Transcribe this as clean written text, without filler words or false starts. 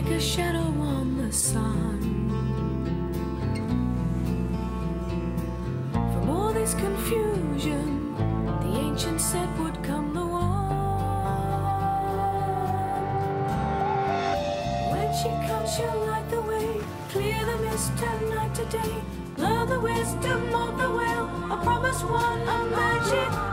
like a shadow on the sun. From all this confusion, the ancient said would come the one. When she comes, she'll light the way, clear the mist, turn night to day, learn the wisdom of the whale, a promised one, a magic